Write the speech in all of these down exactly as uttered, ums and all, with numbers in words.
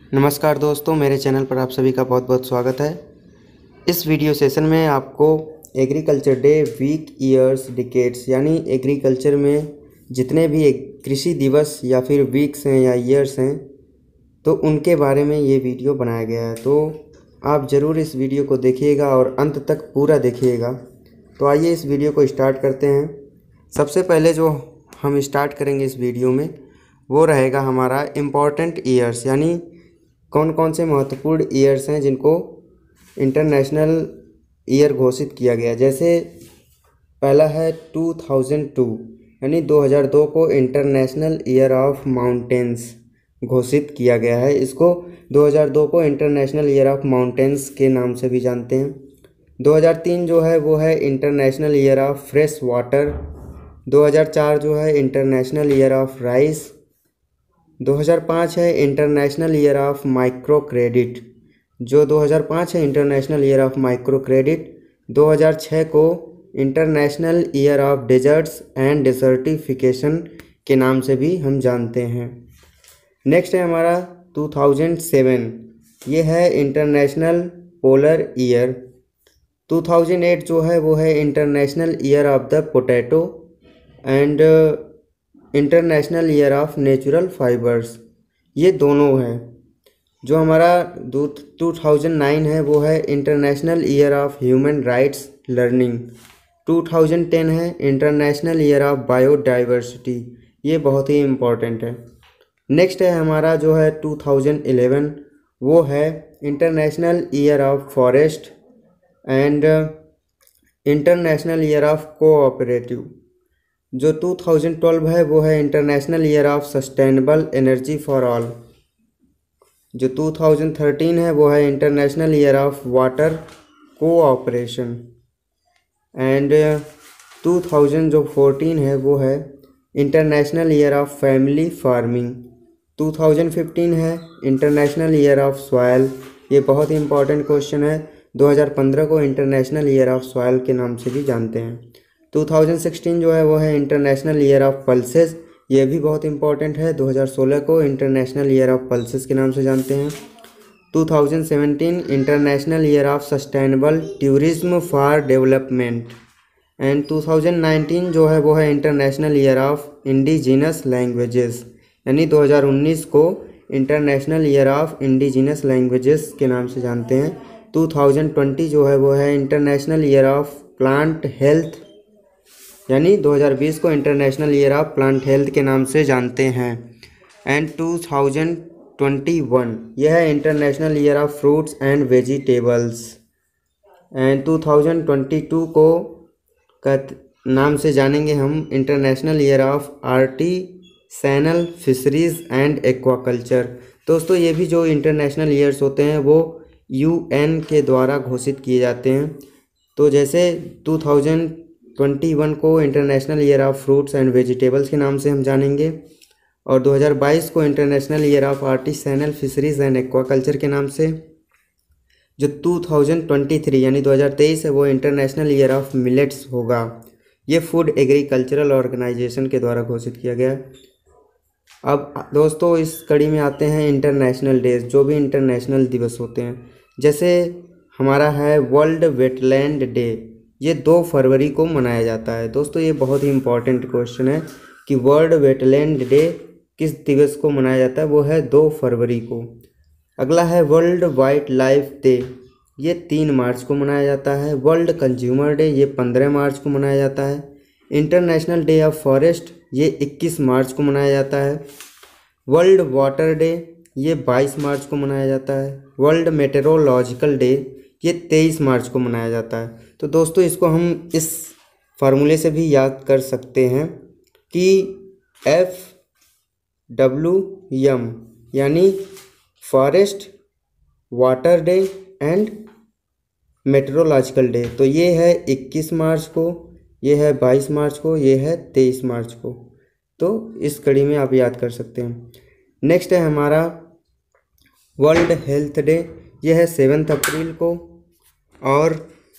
नमस्कार दोस्तों, मेरे चैनल पर आप सभी का बहुत बहुत स्वागत है। इस वीडियो सेशन में आपको agriculture day, week, years, decades यानी एग्रीकल्चर में जितने भी कृषि दिवस या फिर वीक्स हैं या ईयर्स हैं तो उनके बारे में ये वीडियो बनाया गया है। तो आप ज़रूर इस वीडियो को देखिएगा और अंत तक पूरा देखिएगा। तो आइए इस वीडियो को स्टार्ट करते हैं। सबसे पहले जो हम स्टार्ट करेंगे इस वीडियो में वो रहेगा हमारा इम्पॉर्टेंट ईयर्स, यानी कौन कौन से महत्वपूर्ण ईयर्स हैं जिनको इंटरनेशनल ईयर घोषित किया गया। जैसे पहला है टू थाउज़ेंड टू, यानी दो हज़ार दो को इंटरनेशनल ईयर ऑफ माउंटेन्स घोषित किया गया है। इसको दो हज़ार दो को इंटरनेशनल ईयर ऑफ माउंटेन्स के नाम से भी जानते हैं। दो हज़ार तीन जो है वो है international year of fresh water. दो हज़ार चार जो है इंटरनेशनल ईयर ऑफ राइस। दो हज़ार पाँच है international year of micro credit, जो दो हज़ार पाँच है international year of micro credit. दो हज़ार छह को international year of deserts and desertification के नाम से भी हम जानते हैं। नेक्स्ट है हमारा टू थाउज़ेंड सेवन, ये है international polar year. Two thousand eight जो है वो है international year of the potato and international year of natural fibres. ये दोनों हैं। जो हमारा टू थाउज़ेंड नाइन है वो है international year of human rights learning. Two thousand ten है इंटरनेशनल ईयर ऑफ बायोडाइवर्सिटी। ये बहुत ही इम्पोर्टेंट है। नेक्स्ट है हमारा जो है टू थाउज़ेंड इलेवन, वो है international year of forest and international year of cooperative. जो टू थाउज़ेंड ट्वेल्व है वो है international year of sustainable energy for all. जो टू थाउज़ेंड थर्टीन है वो है international year of water cooperation and two thousand जो फोर्टीन है वो है international year of family farming. Two thousand fifteen है इंटरनेशनल ईयर ऑफ सॉइल। ये बहुत ही इंपॉर्टेंट क्वेश्चन है। दो हज़ार पंद्रह को इंटरनेशनल ईयर ऑफ सॉइल के नाम से भी जानते हैं। टू थाउज़ेंड सिक्सटीन जो है वो है इंटरनेशनल ईयर ऑफ पल्सेस। ये भी बहुत इंपॉर्टेंट है। दो हज़ार सोलह को इंटरनेशनल ईयर ऑफ पल्सेस के नाम से जानते हैं। Two thousand seventeen international year of sustainable tourism for development and two thousand nineteen जो है वो है international year of indigenous languages, यानी दो हज़ार उन्नीस को international year of indigenous languages के नाम से जानते हैं। टू थाउज़ेंड ट्वेंटी जो है वो है international year of plant health, यानी दो हज़ार बीस को international year of plant health के नाम से जानते हैं। And two thousand twenty one यह है international year of fruits and vegetables. And two thousand twenty two को का नाम से जानेंगे हम international year of artisanal fisheries and aquaculture. दोस्तों, ये भी जो इंटरनेशनल ईयर्स होते हैं वो यूएन के द्वारा घोषित किए जाते हैं। तो जैसे टू थाउज़ेंड ट्वेंटी वन को international year of fruits and vegetables के नाम से हम जानेंगे और दो हज़ार बाईस को international year of artisanal fisheries and aquaculture के नाम से। जो टू थाउज़ेंड ट्वेंटी थ्री यानी दो हज़ार तेईस है वो इंटरनेशनल ईयर ऑफ मिलेट्स होगा। ये फूड एग्रीकल्चरल ऑर्गेनाइजेशन के द्वारा घोषित किया गया। अब दोस्तों इस कड़ी में आते हैं इंटरनेशनल डेज, जो भी इंटरनेशनल दिवस होते हैं। जैसे हमारा है वर्ल्ड वेटलैंड डे, ये दो फरवरी को मनाया जाता है। दोस्तों, ये बहुत ही इंपॉर्टेंट क्वेश्चन है कि वर्ल्ड वेटलैंड डे किस दिवस को मनाया जाता है। वो है दो फरवरी को। अगला है वर्ल्ड वाइल्ड लाइफ डे, ये तीन मार्च को मनाया जाता है। वर्ल्ड कंज्यूमर डे, ये पंद्रह मार्च को मनाया जाता है। इंटरनेशनल डे ऑफ फॉरेस्ट, ये इक्कीस मार्च को मनाया जाता है। वर्ल्ड वाटर डे, ये बाईस मार्च को मनाया जाता है। वर्ल्ड मेटेरोलॉजिकल डे, ये तेईस मार्च को मनाया जाता है। तो दोस्तों, इसको हम इस फार्मूले से भी याद कर सकते हैं कि एफ डब्ल्यू एम यानी forest, water day and meteorological day. तो ये है इक्कीस मार्च को, ये है बाईस मार्च को, ये है तेईस मार्च को। तो इस कड़ी में आप याद कर सकते हैं। नेक्स्ट है हमारा वर्ल्ड हेल्थ डे, यह है सेवन्थ अप्रैल को। और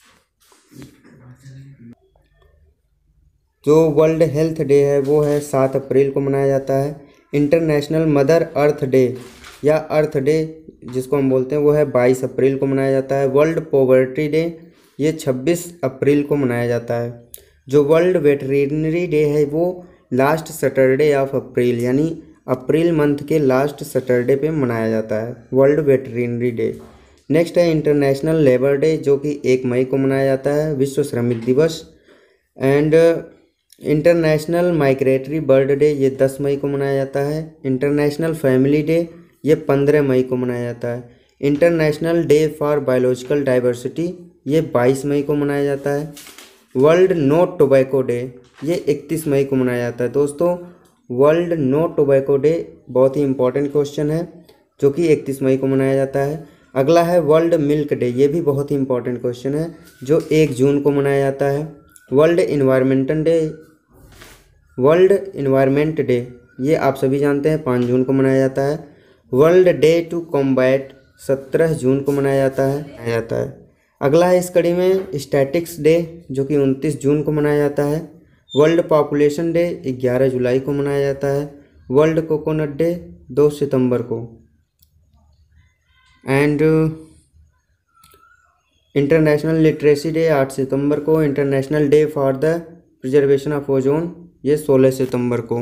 जो वर्ल्ड हेल्थ डे है वो है सात अप्रैल को मनाया जाता है। इंटरनेशनल मदर अर्थ डे या अर्थ डे जिसको हम बोलते हैं वो है बाईस अप्रैल को मनाया जाता है। वर्ल्ड पॉवर्टी डे ये छब्बीस अप्रैल को मनाया जाता है। जो वर्ल्ड वेटरनरी डे है वो लास्ट सैटरडे ऑफ अप्रैल यानी अप्रैल मंथ के लास्ट सैटरडे पे मनाया जाता है, वर्ल्ड वेटरनरी डे। नेक्स्ट है इंटरनेशनल लेबर डे जो कि एक मई को मनाया जाता है, विश्व श्रमिक दिवस। And international migratory bird day ये दस मई को मनाया जाता है। इंटरनेशनल फैमिली डे ये पंद्रह मई को मनाया जाता है। International day for biological diversity ये बाईस मई को मनाया जाता है। वर्ल्ड नो टोबैको डे ये इकतीस मई को मनाया जाता है। दोस्तों वर्ल्ड नो टोबैको डे बहुत ही इंपॉर्टेंट क्वेश्चन है जो कि इकतीस मई को मनाया जाता है। अगला है वर्ल्ड मिल्क डे, ये भी बहुत ही इंपॉर्टेंट क्वेश्चन है जो एक जून को मनाया जाता है। World environmental day world environment day ये आप सभी जानते हैं पाँच जून को मनाया जाता है। वर्ल्ड डे टू कॉम्बैट सत्रह जून को मनाया जाता है मनाया जाता है अगला है इस कड़ी में स्टैटिक्स डे जो कि उनतीस जून को मनाया जाता है। वर्ल्ड पॉपुलेशन डे ग्यारह जुलाई को मनाया जाता है। वर्ल्ड कोकोनट डे दो सितंबर को। एंड इंटरनेशनल लिटरेसी डे आठ सितंबर को। International day for the preservation of ozone ये सोलह सितंबर को।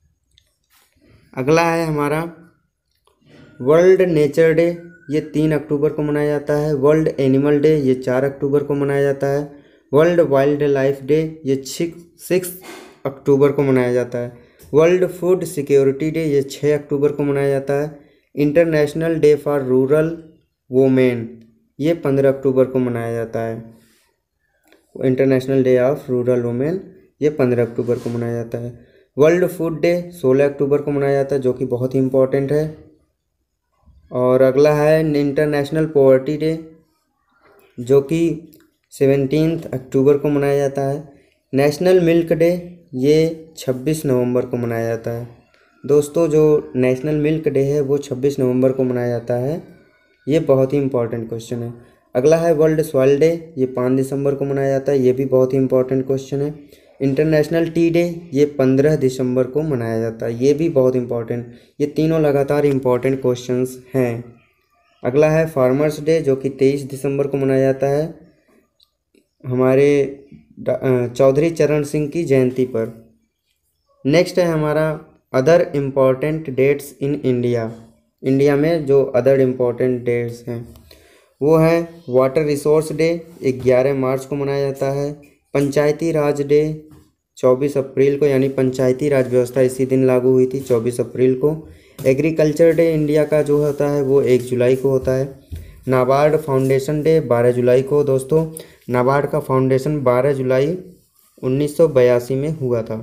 अगला है हमारा वर्ल्ड नेचर डे ये तीन अक्टूबर को मनाया जाता है। वर्ल्ड एनिमल डे ये चार अक्टूबर को मनाया जाता है। वर्ल्ड वाइल्ड लाइफ डे ये सिक्स अक्टूबर को मनाया जाता है। वर्ल्ड फूड सिक्योरिटी डे ये छः अक्टूबर को मनाया जाता है। International day for rural women ये पंद्रह अक्टूबर को मनाया जाता है। International day of rural women ये पंद्रह अक्टूबर को मनाया जाता है। वर्ल्ड फूड डे सोलह अक्टूबर को मनाया जाता है जो कि बहुत ही इम्पोर्टेंट है। और अगला है इंटरनेशनल पॉवर्टी डे जो कि सेवनटीन्थ अक्टूबर को मनाया जाता है। नेशनल मिल्क डे ये छब्बीस नवंबर को मनाया जाता है। दोस्तों जो नेशनल मिल्क डे है वो छब्बीस नवंबर को मनाया जाता है, ये बहुत ही इंपॉर्टेंट क्वेश्चन है। अगला है वर्ल्ड सॉइल डे ये पाँच दिसंबर को मनाया जाता है, ये भी बहुत ही इंपॉर्टेंट क्वेश्चन है। इंटरनेशनल टी डे ये पंद्रह दिसंबर को मनाया जाता है, ये भी बहुत इंपॉर्टेंट। ये तीनों लगातार इंपॉर्टेंट क्वेश्चंस हैं। अगला है फार्मर्स डे जो कि तेईस दिसंबर को मनाया जाता है हमारे चौधरी चरण सिंह की जयंती पर। नेक्स्ट है हमारा other important dates in India. India में जो अदर इम्पॉर्टेंट डेट्स हैं वो है वाटर रिसोर्स डे ग्यारह मार्च को मनाया जाता है। पंचायती राज डे चौबीस अप्रैल को, यानी पंचायती राज व्यवस्था इसी दिन लागू हुई थी चौबीस अप्रैल को। एग्रीकल्चर डे इंडिया का जो होता है वो एक जुलाई को होता है। नाबार्ड फाउंडेशन डे बारह जुलाई को। दोस्तों नाबार्ड का फाउंडेशन बारह जुलाई उन्नीस सौ बयासी में हुआ था।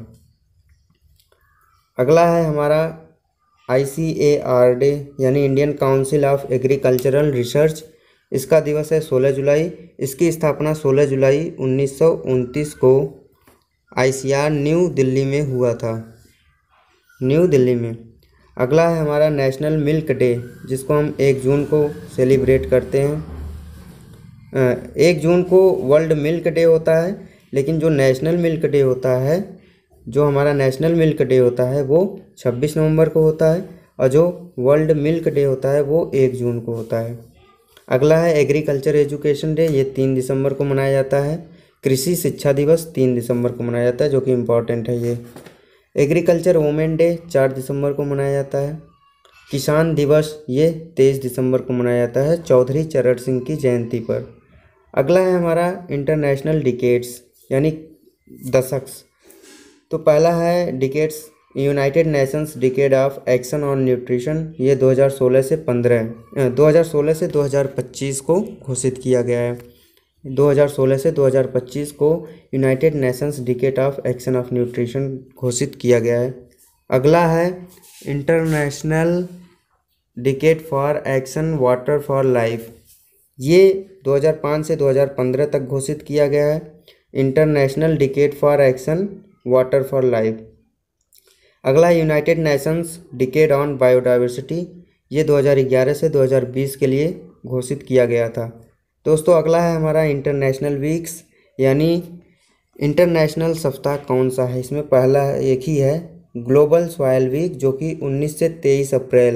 अगला है हमारा I C A R day यानी Indian council of agricultural research, इसका दिवस है सोलह जुलाई। इसकी स्थापना सोलह जुलाई उन्नीस सौ उनतीस को I C R New Delhi में हुआ था, न्यू दिल्ली में। अगला है हमारा नेशनल मिल्क डे जिसको हम एक जून को सेलिब्रेट करते हैं। एक जून को वर्ल्ड मिल्क डे होता है, लेकिन जो नेशनल मिल्क डे होता है जो हमारा नेशनल मिल्क डे होता है वो छब्बीस नवंबर को होता है और जो वर्ल्ड मिल्क डे होता है वो एक जून को होता है। अगला है एग्रीकल्चर एजुकेशन डे, ये तीन दिसंबर को मनाया जाता है। कृषि शिक्षा दिवस तीन दिसंबर को मनाया जाता है जो कि इम्पोर्टेंट है ये। एग्रीकल्चर वुमेन डे चार दिसंबर को मनाया जाता है। किसान दिवस ये तेईस दिसंबर को मनाया जाता है चौधरी चरण सिंह की जयंती पर। अगला है हमारा इंटरनेशनल डिकेट्स यानी दशक। तो पहला है decades united Nations decade of action on nutrition, ये दो हज़ार सोलह से पंद्रह दो हज़ार सोलह से दो हज़ार पच्चीस को घोषित किया गया है। दो हज़ार सोलह से दो हज़ार पच्चीस को united Nations decade of action of nutrition घोषित किया गया है। अगला है international decade for action water for life, ये दो हज़ार पाँच से दो हज़ार पंद्रह तक घोषित किया गया है। International decade for action water for Life. अगला है United Nations decade on biodiversity, ये दो हज़ार ग्यारह से दो हज़ार बीस के लिए घोषित किया गया था। दोस्तों अगला है हमारा इंटरनेशनल वीक्स यानी इंटरनेशनल सप्ताह कौन सा है। इसमें पहला एक ही है ग्लोबल सॉइल वीक जो कि उन्नीस से तेईस अप्रैल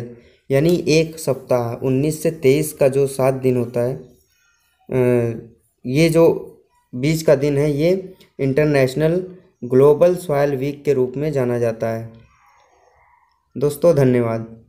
यानी एक सप्ताह उन्नीस से तेईस का जो सात दिन होता है, ये जो बीच का दिन है ये इंटरनेशनल ग्लोबल सॉइल वीक के रूप में जाना जाता है। दोस्तों धन्यवाद।